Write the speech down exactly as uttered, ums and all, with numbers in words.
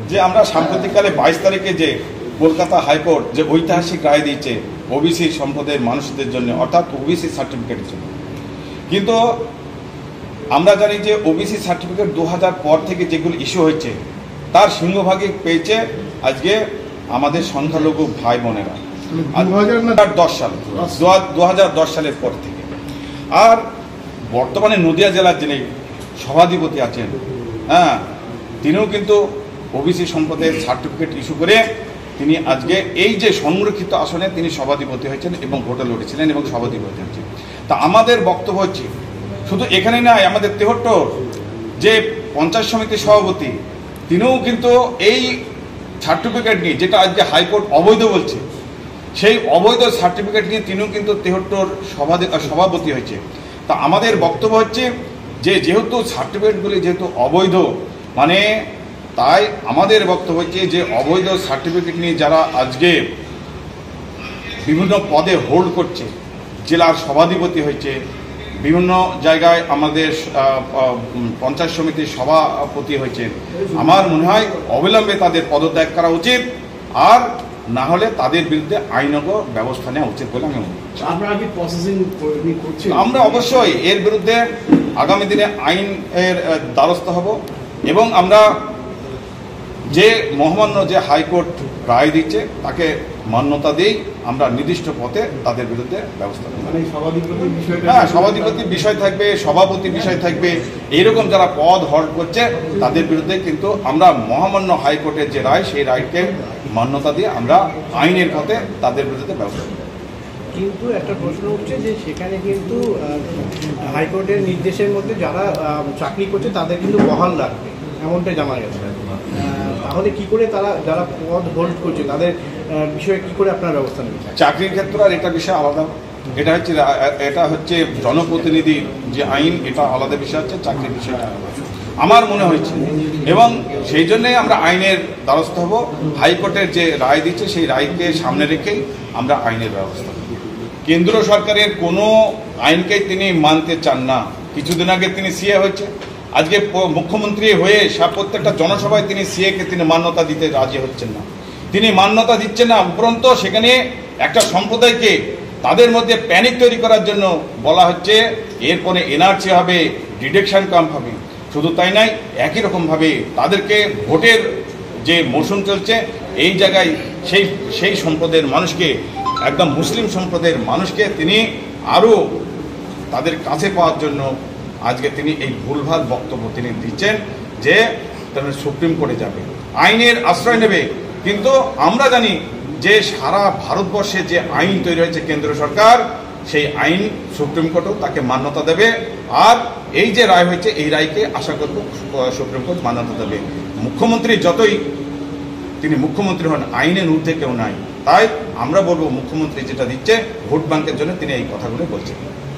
যে আমরা সাম্প্রতিককালে বাইশ তারিখে যে কলকাতা হাইকোর্ট যে ঐতিহাসিক রায় দিয়েছে ওবিসি সম্প্রদায়ের মানুষদের জন্য, অর্থাৎ ওবিসি সার্টিফিকেটের জন্য, কিন্তু আমরা জানি যে ওবিসি সার্টিফিকেট দু হাজার পর থেকে যেগুলো ইস্যু হয়েছে তার সিংহভাগে পেয়েছে আজকে আমাদের সংখ্যালঘু ভাই বোনেরা দশ সাল দু হাজার দশ সালের পর থেকে। আর বর্তমানে নদিয়া জেলার যিনি সভাধিপতি আছেন, হ্যাঁ, তিনিও কিন্তু ওবিসি সম্প্রদায়ের সার্টিফিকেট ইস্যু করে তিনি আজকে এই যে সংরক্ষিত আসনে তিনি সভাধিপতি হয়েছেন এবং ভোটে লড়েছিলেন এবং সভাধিপতি হয়েছেন। তা আমাদের বক্তব্য হচ্ছে শুধু এখানে নয়, আমাদের তেহট্টর যে পঞ্চায়েত সমিতির সভাপতি তিনিও কিন্তু এই সার্টিফিকেট নিয়ে, যেটা আজকে হাইকোর্ট অবৈধ বলছে, সেই অবৈধ সার্টিফিকেট নিয়ে তিনিও কিন্তু তেহট্টর সভাধি সভাপতি হয়েছে। তা আমাদের বক্তব্য হচ্ছে যে যেহেতু সার্টিফিকেটগুলি যেহেতু অবৈধ, মানে তাই আমাদের বক্তব্য হচ্ছে যে অবৈধ সার্টিফিকেট নিয়ে যারা আজকে বিভিন্ন পদে হোল্ড করছে, জেলার সভাধিপতি হয়েছে, বিভিন্ন জায়গায় আমাদের পঞ্চায়েত সমিতির সভাপতি হয়েছে, আমার মনে হয় অবিলম্বে তাদের পদত্যাগ করা উচিত, আর না হলে তাদের বিরুদ্ধে আইনগত ব্যবস্থা নেওয়া উচিত বলে আমি মনে করছি। আমরা অবশ্যই এর বিরুদ্ধে আগামী দিনে আইনের দ্বারস্থ হব এবং আমরা যে মহামান্য যে হাইকোর্ট রায় দিচ্ছে তাকে মান্যতা দিয়েই আমরা নির্দিষ্ট পথে তাদের বিরুদ্ধে ব্যবস্থা নেব। হ্যাঁ, সভাধিপতি বিষয় থাকবে, সভাপতি বিষয় থাকবে, এইরকম যারা পদ হল্ড করছে তাদের বিরুদ্ধে কিন্তু আমরা মহামান্য হাইকোর্টের যে রায় সেই রায়কে মান্যতা দিয়ে আমরা আইনের পথে তাদের বিরুদ্ধে ব্যবস্থা নেব। কিন্তু একটা প্রশ্ন উঠছে যে সেখানে কিন্তু হাইকোর্টের নির্দেশের মধ্যে যারা চাকরি করছে তাদের কিন্তু বহাল রাখবে, এমনটাই জানা গেছে। তাহলে কি করে তারা যারা পদ হোল্ড করছে তাদের বিষয়ে কি করে আপনার ব্যবস্থা নেবেন? চাকরির ক্ষেত্রে আর এটা বিষয় আলাদা, এটা হচ্ছে এটা হচ্ছে জনপ্রতিনিধির যে আইন, এটা আলাদা বিষয় হচ্ছে, চাকরির বিষয়টা আমার মনে হয়েছে, এবং সেই জন্যই আমরা আইনের দ্বারস্থ হব। হাইকোর্টের যে রায় দিচ্ছে সেই রায়কে সামনে রেখেই আমরা আইনের ব্যবস্থা নেব। কেন্দ্র সরকারের কোনো আইনকেই তিনি মানতে চান না। কিছুদিন আগে তিনি সিএ হয়েছে, আজকে মুখ্যমন্ত্রী হয়ে প্রত্যেকটা জনসভায় তিনি সিএকে তিনি মান্যতা দিতে রাজি হচ্ছেন না, তিনি মান্যতা দিচ্ছেন না। উপরন্ত সেখানে একটা সম্প্রদায়কে তাদের মধ্যে প্যানিক তৈরি করার জন্য বলা হচ্ছে এরপরে এনআরসি হবে, ডিডাকশন কম হবে। শুধু তাই নয়, একই রকমভাবে তাদেরকে ভোটের যে মৌসুম চলছে এই জায়গায় সেই সেই সম্প্রদায়ের মানুষকে, একদম মুসলিম সম্প্রদায়ের মানুষকে তিনি আরও তাদের কাছে পাওয়ার জন্য আজকে তিনি এই ভুলভাল বক্তব্য তিনি দিচ্ছেন যে তারা সুপ্রিম কোর্টে যাবে, আইনের আশ্রয় নেবে। কিন্তু আমরা জানি যে সারা ভারতবর্ষে যে আইন তৈরি হয়েছে কেন্দ্র সরকার, সেই আইন সুপ্রিম কোর্টও তাকে মান্যতা দেবে। আর এই যে রায় হয়েছে এই রায়কে আশা করব সুপ্রিম কোর্ট মান্যতা দেবে। মুখ্যমন্ত্রী যতই তিনি মুখ্যমন্ত্রী হন, আইনের ঊর্ধ্বে কেউ নাই। তাই আমরা বলবো মুখ্যমন্ত্রী যেটা দিচ্ছে ভোট ব্যাংকের জন্য তিনি এই কথাগুলো বলছেন।